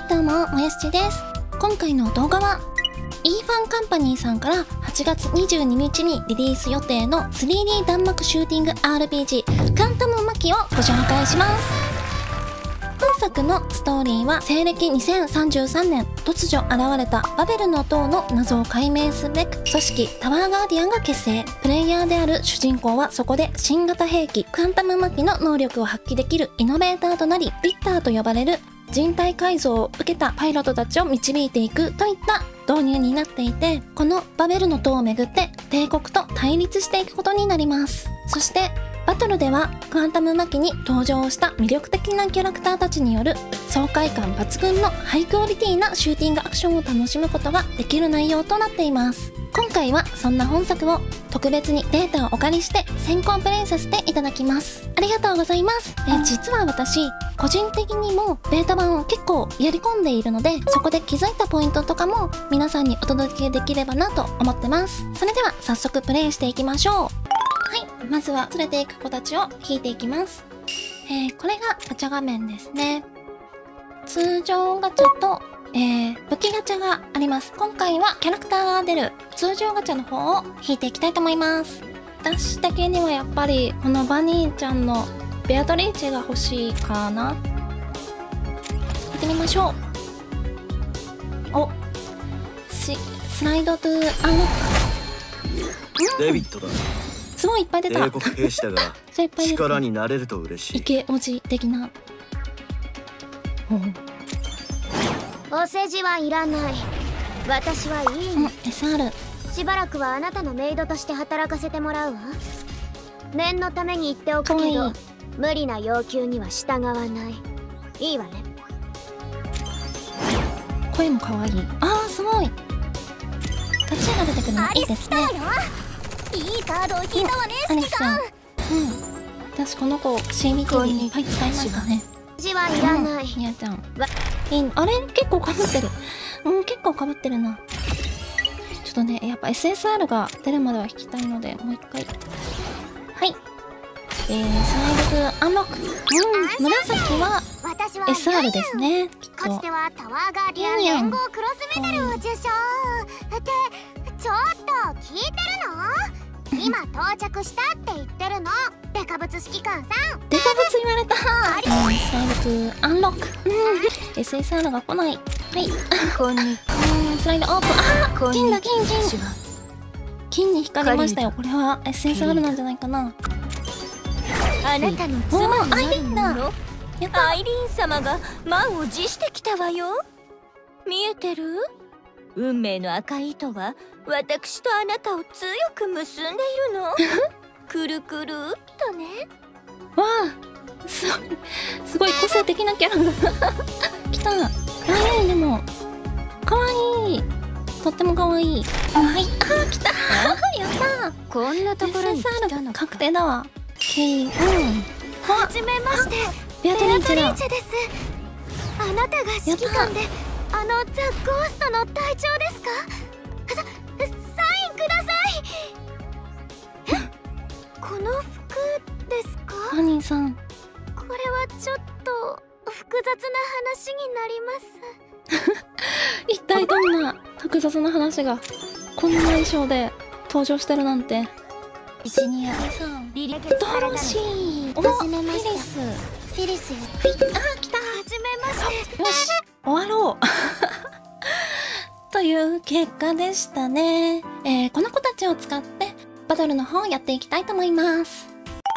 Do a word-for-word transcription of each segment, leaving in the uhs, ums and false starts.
はいどうも、もやしちです。今回の動画は イーファン カンパニーさんからはちがつにじゅうににちにリリース予定の スリーディー 弾幕シューティング アールピージー ガンダムマキをご紹介します。本作のストーリーは西暦にせんさんじゅうさんねん、突如現れたバベルの塔の謎を解明すべく組織タワーガーディアンが結成。プレイヤーである主人公はそこで新型兵器クアンタムマキの能力を発揮できるイノベーターとなり、リッターと呼ばれる人体改造を受けたパイロットたちを導いていくといった導入になっていて、このバベルの塔をめぐって帝国と対立していくことになります。そしてバトルではクアンタムマキに登場した魅力的なキャラクターたちによる爽快感抜群のハイクオリティなシューティングアクションを楽しむことができる内容となっています。今回はそんな本作を特別にデータをお借りして先行プレイさせていただきます。ありがとうございます。え実は私個人的にもベータ版を結構やり込んでいるので、そこで気づいたポイントとかも皆さんにお届けできればなと思ってます。それでは早速プレイしていきましょう。はい、まずは連れていく子たちを引いていきます。えー、これがガチャ画面ですね。通常ガチャと、えー、武器ガチャがあります。今回はキャラクターが出る通常ガチャの方を引いていきたいと思います。私的にはやっぱりこのバニーちゃんのベアトリーチェが欲しいかな。行ってみましょう。おしスライドトゥーアンロック。 デビッドだ。 すごいいっぱい出た。 帝国兵士だが力になれると嬉しい。 イケオジ的な。 お世辞はいらない。私はいいの。 エスアールしばらくはあなたのメイドとして働かせてもらうわ。念のために言っておくけど、無理な要求には従わない。いいわね。 声も可愛い。あーすごい。ガチャが出てくるのいいですね。 いいカードを引いたわね、 アリスさん。うん。私この子 シービーティー にいっぱい使いましたね。 字はいらない。 みやちゃん。いいあれ結構かぶってる。うん結構かぶってるな。ちょっとねやっぱ エスエスアール が出るまでは引きたいのでもう一回。はい。えー、スライドトゥアンロック。うん、紫は エスアール ですね。きっと。 かつてはタワーガーディアン連合クロスメダルを受賞。ってちょっと聞いてるの？今到着したって言ってるの。デカブツ指揮官さん。 デカブツ言われた。うん、スライドトゥアンロック。うん、エスエスアール が来ない。はい。 こんにちは。うん、スライドオープン。あ、金だ金金。金に光りましたよ。これは エスエスアール なんじゃないかな。 あなたの妻になるもの。 アイリーン様が満を持してきたわよ。見えてる？運命の赤い糸は私とあなたを強く結んでいるの。くるくるっとね。 わあ、すごいすごい個性的なキャラが来た。あいいでも可愛い。とっても可愛い。はい、あー来た。やったー。 こんなところに来たのか。 確定だわ。ケイン。うん。 はじめまして。 ベアトリーチェだ。 です。あなたが指揮官であのザ・ゴーストの隊長ですか？さ、サインください。え、この服ですか？ ハニーさん。 これはちょっと複雑な話になります。 一体どんな複雑な話がこんな衣装で登場してるなんて。 エンジニアさん。 リレドロシー。お、フィリス。 フィリス。 はい、あー来た。 はじめまして。 よし、終わろう。という結果でしたね。えー、この子たちを使ってバトルの方をやっていきたいと思います。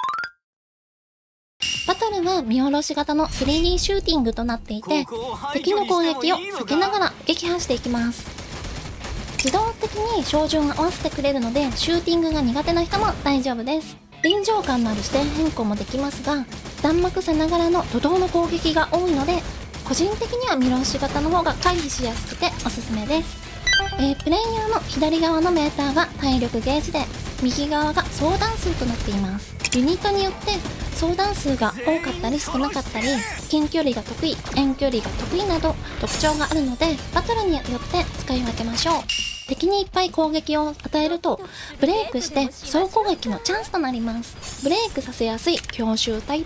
バトルは見下ろし型の スリーディー シューティングとなっていて、敵の攻撃を避けながら撃破していきます。自動的に照準を合わせてくれるので、シューティングが苦手な人も大丈夫です。臨場感のある視点変更もできますが、弾幕さながらの怒涛の攻撃が多いので、個人的には見下ろし型の方が回避しやすくておすすめです。えー、プレイヤーの左側のメーターが体力ゲージで、右側が相談数となっています。ユニットによって相談数が多かったり少なかったり、近距離が得意、遠距離が得意など特徴があるので、バトルによって使い分けましょう。敵にいっぱい攻撃を与えるとブレイクして総攻撃のチャンスとなります。ブレイクさせやすい強襲タイプ、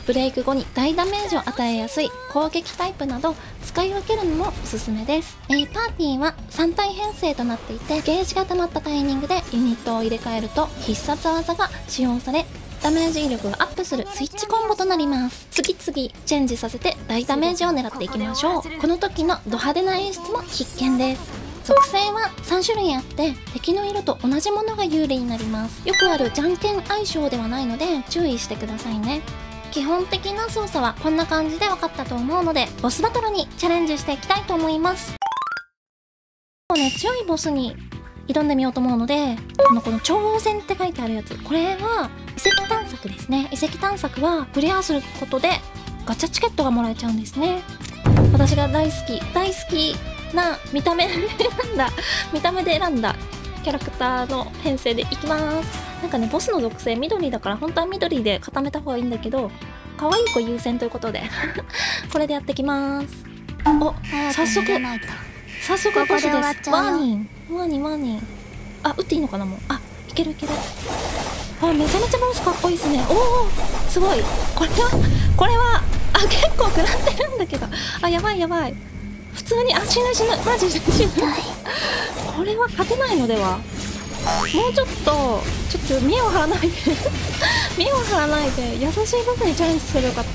ブレイク後に大ダメージを与えやすい攻撃タイプなど使い分けるのもおすすめです。えー、パーティーはさん体編成となっていて、ゲージが溜まったタイミングでユニットを入れ替えると必殺技が使用され、ダメージ威力がアップするスイッチコンボとなります。次々チェンジさせて大ダメージを狙っていきましょう。この時のド派手な演出も必見です。属性はさん種類あって、敵の色と同じものが有利になります。よくあるじゃんけん相性ではないので注意してくださいね。基本的な操作はこんな感じで分かったと思うので、ボスバトルにチャレンジしていきたいと思います。ね、強いボスに挑んでみようと思うので、あのこの挑戦って書いてあるやつ、これは遺跡探索ですね。遺跡探索はクリアすることでガチャチケットがもらえちゃうんですね。私が大好き大好きな見た目で選んだ見た目で選んだキャラクターの編成でいきます。なんかね、ボスの属性緑だから本当は緑で固めた方がいいんだけど、可愛い子優先ということでこれでやってきます。お、早速早速ボスです。ワーニンワーニンワーニン。あ、撃っていいのかな。もう、あ、いけるいける。あ、めちゃめちゃボスかっこいいですね。おお、すごい。これはこれはあ、結構食らってるんだけど、あ、やばいやばい。普通に、あ、死ぬ死ぬ、マジで死ぬ。これは勝てないのでは。もうちょっとちょっと見栄を張らないで見栄を張らないで優しいボスにチャレンジすればよかった。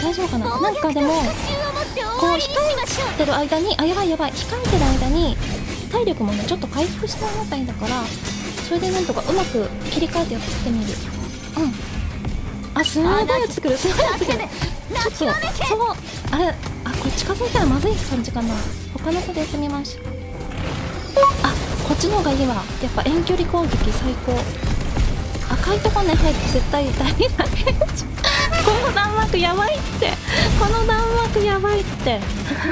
大丈夫かな。なんかでもこう控えてる間に、あ、やばいやばい、控えてる間に体力もねちょっと回復してみたいんだから、それでなんとかうまく切り替えてやってみる。うん、あ、すごいやつくる、すごいやつくる。ちょっとそう、あれ、あ、これ近づいたらまずい感じかな。他の子でやってみましょう。あ、こっちの方がいいわ。やっぱ遠距離攻撃最高。赤いとこね入って絶対大変だけどこの弾幕やばいって、この弾幕やばいってや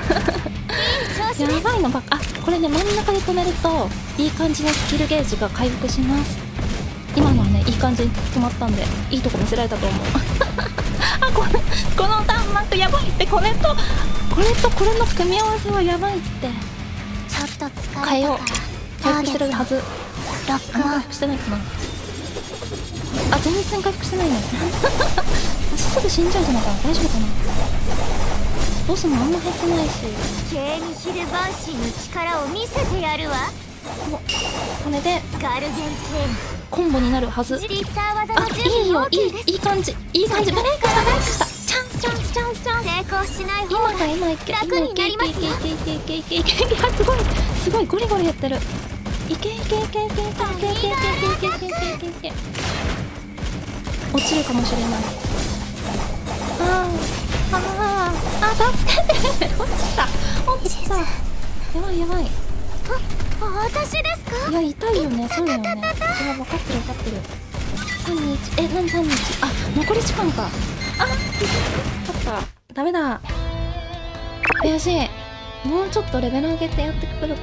ばいのばっか。あ、これね真ん中で止めるといい感じのスキルゲージが回復します。今のはねいい感じに止まったんでいいとこ見せられたと思うあ、これこの弾幕やばいって、これとこれとこれの組み合わせはやばいって。 ちょっと疲れたから変えよう。回復してるはず。 ロックオン。 回復してないかな。あ、全然回復してないねすぐ死んじゃうんじゃないかな。大丈夫かな。ボスもあんま減ってないし。 ケーニヒルバンシーの力を見せてやるわ。 お、これでガルデンテーコンボになるはず。 ンジリッター技あ、 の準いいよ、 備いいいい感じ、いい感じ。ブレイクしたブレイクした。チャンスチャンスチャンスチャンス。 成功しない方今か今いけ、 楽になりますよ。 いけいけいけいけいけいけいけいけ。すごいすごいゴリゴリやってる。いけいけいけいけいけいけいけいけいけいけいけいけいけ。落ちるかもしれない。あーあーあ、助けて落ちた落ちた。やばいやばい。 あ、私ですか。 いや痛いよね。そうだよね。いや分かってる分かってる。さんにいち、え、何さんにいち。あ、残り時間か。あ、勝った。ダメだ。悔しい。もうちょっとレベル上げてやってくるか。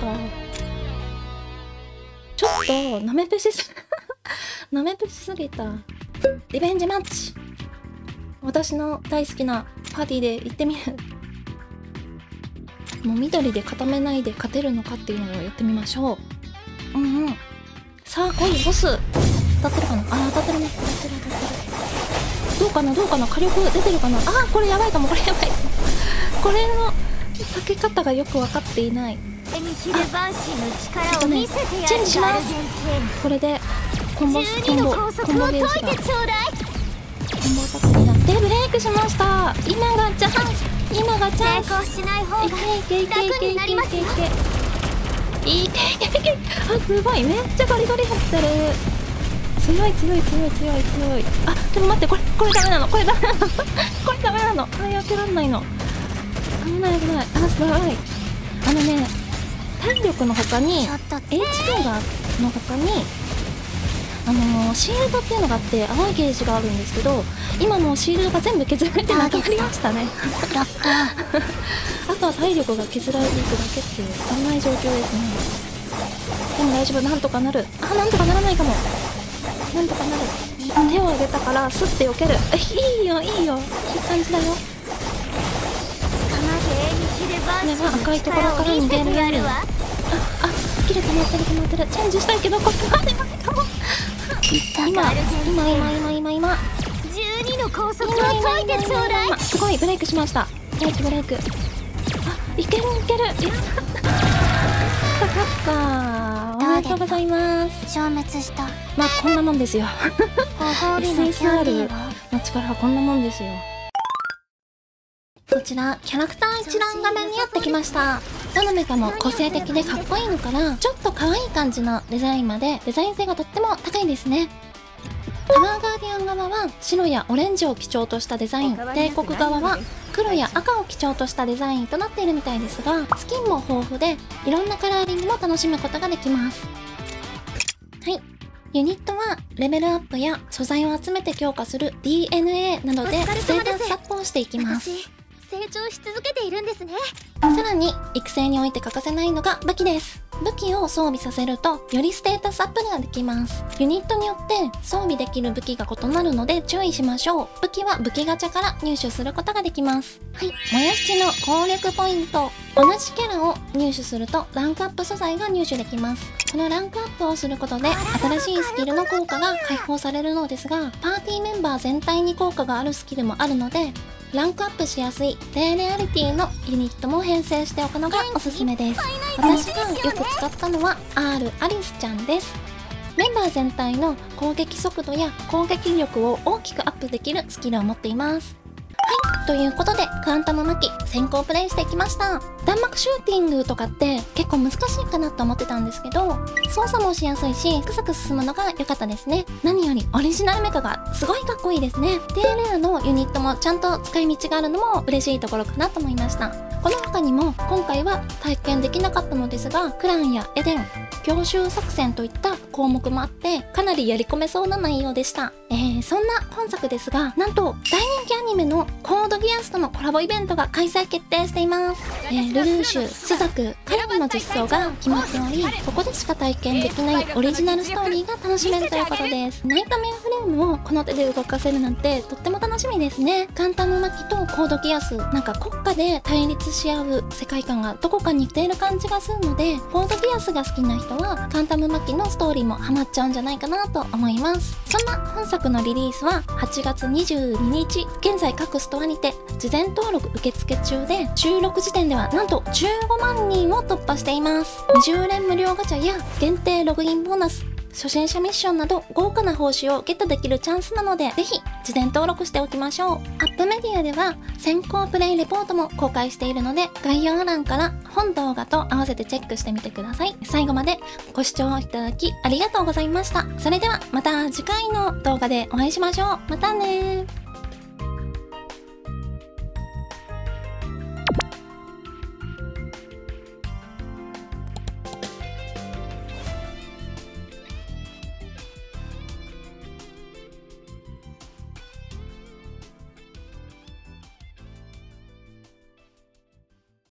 ちょっとなめぺしすなめぺしすぎた。リベンジマッチ。私の大好きなパーティーで行ってみる。もう緑で固めないで勝てるのかっていうのをやってみましょう。うんうん。さあ来いボス。当たってるかな。あ、当たってるね。当たってる当たってる。どうかなどうかな。火力出てるかな。あー、これやばいかも。これやばい。これの避け方がよく分かっていない。 ケーニヒルバンシーの力を見せてやる。 チェンジします。これでコンボコンボコンボゲージがコンボアタックになってブレイクしました。今がチャンス。今がチャンス。 成功しない方がいけいけいけいけいけいけいけいけいけいけ。あ、すごい、めっちゃゴリゴリ入ってる。強い強い強い強い強い。あ、でも待って、これこれダメなの。これダメなのこれダメなの。あ、やってらんないの。危ない危ない。あ、すごい。あのね、体力の他に エイチピー がの他にあのー、シールドっていうのがあって、青いゲージがあるんですけど、今もうシールドが全部削られてなくなりましたねあとは体力が削られていくだけっていう危ない状況ですね。でも大丈夫、なんとかなる。あ、なんとかならないかも。なんとかなる。手を上げたからスッて避ける。いいよいいよ、いい感じだよ。これは赤いところから逃げるように。あ、あ、スキル止まってる止まってる。チェンジしたいけどこれはでもないかも。今今今今今今じゅうにのの高速を解いてちょうだい。 すごいブレイクしました。ブレイクブレイク。あ、いけるいける。やった。勝った。おめでとうございます。 消滅した。 まあこんなもんですよ。 ご褒美のキエスエスャアンデーィーはルの力はこんなもんですよ。こちらキャラクター一覧画面にやってきました。どのメカも個性的でかっこいいのからちょっと可愛い感じのデザインまでデザイン性がとっても高いですね。タワーガーディアン側は白やオレンジを基調としたデザイン、帝国側は黒や赤を基調としたデザインとなっているみたいですが、スキンも豊富でいろんなカラーリングも楽しむことができます。はい、ユニットはレベルアップや素材を集めて強化する ディーエヌエー などでステータスアップをしていきます。 成長し続けているんですね。 さらに育成において欠かせないのが武器です。武器を装備させるとよりステータスアップができます。ユニットによって装備できる武器が異なるので注意しましょう。武器は武器ガチャから入手することができます。はい、もやしちの攻略ポイント。同じキャラを入手するとランクアップ素材が入手できます。このランクアップをすることで新しいスキルの効果が解放されるのですが、パーティーメンバー全体に効果があるスキルもあるのでランクアップしやすい低レアリティのユニットも編成しておくのがおすすめです。私がよく使ったのは アール アリスちゃんです。メンバー全体の攻撃速度や攻撃力を大きくアップできるスキルを持っています。はい、ということでクアンタムマキ先行プレイしていきました。弾幕シューティングとかって結構難しいかなと思ってたんですけど、操作もしやすいしサクサク進むのが良かったですね。何よりオリジナルメカがすごいかっこいいですね。低レアのユニットもちゃんと使い道があるのも嬉しいところかなと思いました。この他にも今回は体験できなかったのですが、クランやエデン、強襲作戦といった項目もあってかなりやり込めそうな内容でした。えー、そんな本作ですが、なんと大人気アニメのコードギアスとのコラボイベントが開催決定しています。えー、ルルーシュ、スザク、カルミの実装が決まっており、ここでしか体験できないオリジナルストーリーが楽しめるということです。ナイトメアフレームをこの手で動かせるなんてとっても楽しみですね。カンタムマキとコードギアス、なんか国家で対立し合う世界観がどこかに似ている感じがするので、コードギアスが好きな人はカンタムマキのストーリーもハマっちゃうんじゃないかなと思います。そんな本作のリリースははちがつにじゅうににち、現在各ストアにて事前登録受付中で、収録時点ではなんとじゅうごまんにんを突破しています。にじゅうれん無料ガチャや限定ログインボーナス、初心者ミッションなど豪華な報酬をゲットできるチャンスなので、ぜひ事前登録しておきましょう。アップメディアでは先行プレイレポートも公開しているので、概要欄から本動画と合わせてチェックしてみてください。最後までご視聴いただきありがとうございました。それではまた次回の動画でお会いしましょう。またねー。